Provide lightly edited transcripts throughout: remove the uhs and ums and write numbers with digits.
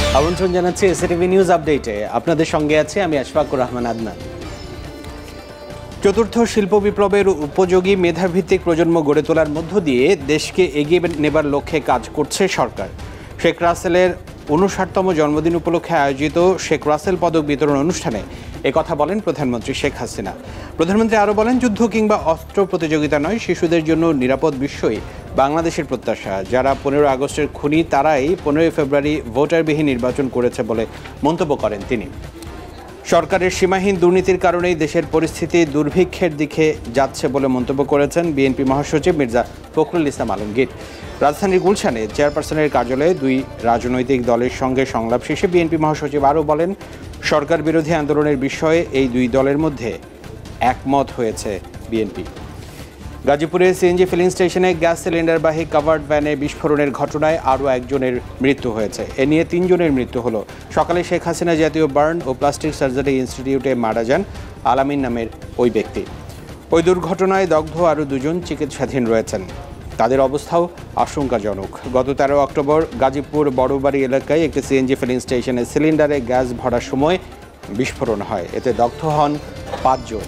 আমন্ত্রণ জানাচ্ছি SATV news আপডেটে। আপনাদের সঙ্গে আছে আমি আশফাকুর রহমান আদনান। চতুর্থ শিল্প বিপ্লবের উপযোগী মেধাভিত্তিক প্রজন্ম গড়ে তোলার মধ্য দিয়ে দেশকে এগিয়ে নেবার লক্ষ্যে কাজ করছে সরকার। শেখ রাসেলের ৫৯তম জন্মদিন উপলক্ষে আয়োজিত শেখ রাসেল পদক বিতরণ অনুষ্ঠানে একথা বলেন প্রধানমন্ত্রী শেখ হাসিনা। প্রধানমন্ত্রী আরও বলেন, যুদ্ধ কিংবা অস্ত্র প্রতিযোগিতা নয়, শিশুদের জন্য নিরাপদ বিশ্বই বাংলাদেশের প্রত্যাশা। যারা ১৫ আগস্টের খুনি তারাই ১৫ ফেব্রুয়ারি ভোটারবিহীন নির্বাচন করেছে বলে মন্তব্য করেন তিনি। সরকারের সীমাহীন দুর্নীতির কারণেই দেশের পরিস্থিতি দুর্ভিক্ষের দিকে যাচ্ছে বলে মন্তব্য করেছেন বিএনপি মহাসচিব মির্জা ফখরুল ইসলাম আলমগীর। রাজধানীর গুলশানে চেয়ারপারসনের কার্যালয়ে দুই রাজনৈতিক দলের সঙ্গে সংলাপ শেষে বিএনপি মহাসচিব আরও বলেন, সরকার বিরোধী আন্দোলনের বিষয়ে এই দুই দলের মধ্যে একমত হয়েছে বিএনপি। গাজীপুরে সিএনজি ফিলিং স্টেশনে গ্যাস সিলিন্ডারবাহী কাভার্ড ভ্যানে বিস্ফোরণের ঘটনায় আরও একজনের মৃত্যু হয়েছে। এ নিয়ে ৩ জনের মৃত্যু হলো। সকালে শেখ হাসিনা জাতীয় বার্ন ও প্লাস্টিক সার্জারি ইনস্টিটিউটে মারা যান আলামিন নামের ওই ব্যক্তি। ওই দুর্ঘটনায় দগ্ধ আরও ২ জন চিকিৎসাধীন রয়েছেন। তাদের অবস্থাও আশঙ্কাজনক। গত ১৩ অক্টোবর গাজীপুর বড়বাড়ি এলাকায় একটি সিএনজি ফিলিং স্টেশনে সিলিন্ডারে গ্যাস ভরার সময় বিস্ফোরণ হয়। এতে দগ্ধ হন ৫ জন।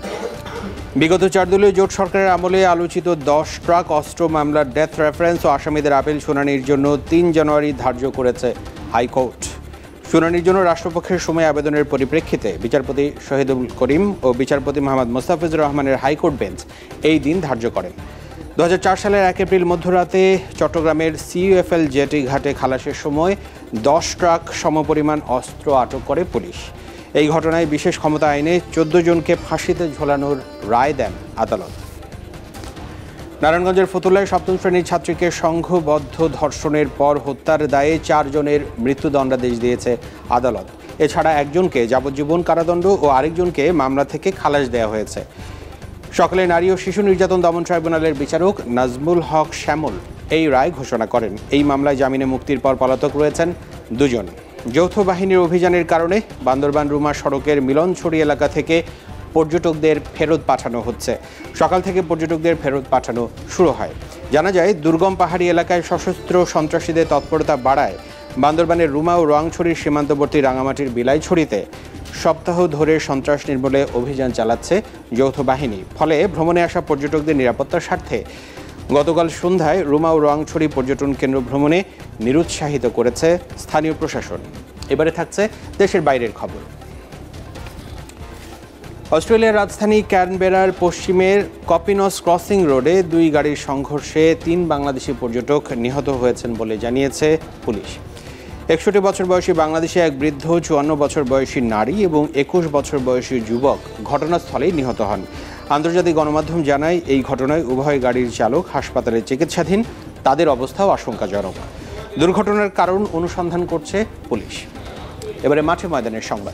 বিগত ৪ দলীয় জোট সরকারের আমলে আলোচিত ১০ ট্রাক অস্ত্র মামলার ডেথ রেফারেন্স ও আসামিদের আপিল শুনানির জন্য ৩ জানুয়ারি ধার্য করেছে হাইকোর্ট। শুনানির জন্য রাষ্ট্রপক্ষের সময় আবেদনের পরিপ্রেক্ষিতে বিচারপতি শহীদুল করিম ও বিচারপতি মোহাম্মদ মোস্তাফিজুর রহমানের হাইকোর্ট বেঞ্চ এই দিন ধার্য করেন। ২০০৪ সালের ১ এপ্রিল মধ্যরাতে চট্টগ্রামের সিইউএফএল জেটি ঘাটে খালাসের সময় ১০ ট্রাক সমপরিমাণ অস্ত্র আটক করে পুলিশ। এই ঘটনায় বিশেষ ক্ষমতা আইনে ১৪ জনকে ফাঁসিতে ঝোলানোর রায় দেন আদালত। নারায়ণগঞ্জের ফতুল্লায় ৭ম শ্রেণীর ছাত্রীকে সংঘবদ্ধ ধর্ষণের পর হত্যার দায়ে ৪ জনের মৃত্যুদণ্ডাদেশ দিয়েছে আদালত। এছাড়া একজনকে যাবজ্জীবন কারাদণ্ড ও আরেকজনকে মামলা থেকে খালাস দেওয়া হয়েছে। সকালে নারী ও শিশু নির্যাতন দমন ট্রাইব্যুনালের বিচারক নাজমুল হক শ্যামল এই রায় ঘোষণা করেন। এই মামলায় জামিনে মুক্তির পর পলাতক রয়েছেন ২ জন। যৌথ বাহিনীর অভিযানের কারণে বান্দরবান রুমা সড়কের মিলনছড়ি এলাকা থেকে পর্যটকদের ফেরত পাঠানো হচ্ছে। সকাল থেকে পর্যটকদের ফেরত পাঠানো শুরু হয়। জানা যায়, দুর্গম পাহাড়ি এলাকায় সশস্ত্র সন্ত্রাসীদের তৎপরতা বাড়ায় বান্দরবানের রুমা ও রোয়াংছড়ির সীমান্তবর্তী রাঙামাটির বিলাইছড়িতে সপ্তাহ ধরে সন্ত্রাস নির্মূলে অভিযান চালাচ্ছে যৌথ বাহিনী। ফলে ভ্রমণে আসা পর্যটকদের নিরাপত্তার স্বার্থে গতকাল সন্ধ্যায় রুমা ও রোয়াংছড়ি পর্যটন কেন্দ্র ভ্রমণে নিরুৎসাহিত করেছে স্থানীয় প্রশাসন। এবারে থাকছে দেশের বাইরের খবর। অস্ট্রেলিয়ার রাজধানী ক্যানবেরার পশ্চিমের কপিনস ক্রসিং রোডে ২ গাড়ির সংঘর্ষে ৩ বাংলাদেশি পর্যটক নিহত হয়েছেন বলে জানিয়েছে পুলিশ। ৬১ বছর বয়সী বাংলাদেশি এক বৃদ্ধ, ৫৪ বছর বয়সী নারী এবং ২১ বছর বয়সী যুবক ঘটনাস্থলেই নিহত হন। আন্তর্জাতিক গণমাধ্যম জানায়, এই ঘটনায় উভয় গাড়ির চালক হাসপাতালে চিকিৎসাধীন। তাদের অবস্থাও আশঙ্কাজনক। দুর্ঘটনার কারণ অনুসন্ধান করছে পুলিশ। এবারে মাঠে ময়দানের সংবাদ।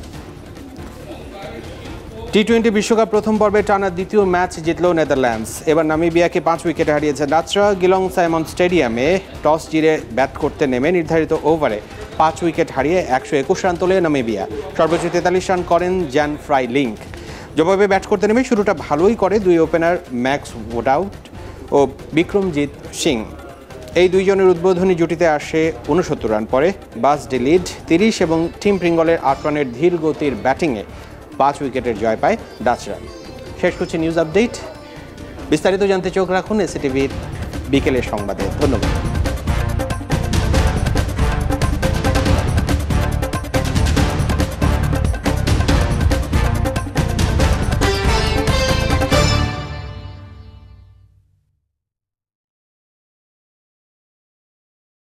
টি-20 বিশ্বকাপ প্রথম পর্বে টানা দ্বিতীয় ম্যাচ জিতল নেদারল্যান্ডস। এবার নামিবিয়াকে 5 উইকেটে হারিয়েছে ডাচরা। গিলং সাইমন স্টেডিয়ামে টস জিরে ব্যাট করতে নেমে নির্ধারিত ওভারে 5 উইকেট হারিয়ে ১২১ রান তোলে নামিবিয়া। সর্বোচ্চ ৪৩ রান করেন জ্যান ফ্রাই লিঙ্ক। জবাবে ব্যাট করতে নেমে শুরুটা ভালোই করে 2 ওপেনার ম্যাক্স ওডাউট ও বিক্রমজিৎ সিং। এই 2 জনের উদ্বোধনী জুটিতে আসে ৬৯ রান পরে বাস ডিলিড 30 এবং টিম প্রিঙ্গলের ৮ রানের ধীর গতির ব্যাটিংয়ে 5 উইকেটের জয় পায় ডাচরা। শেষ করছি নিউজ আপডেট। বিস্তারিত জানতে চোখ রাখুন এসএটিভির বিকেলের সংবাদে। ধন্যবাদ।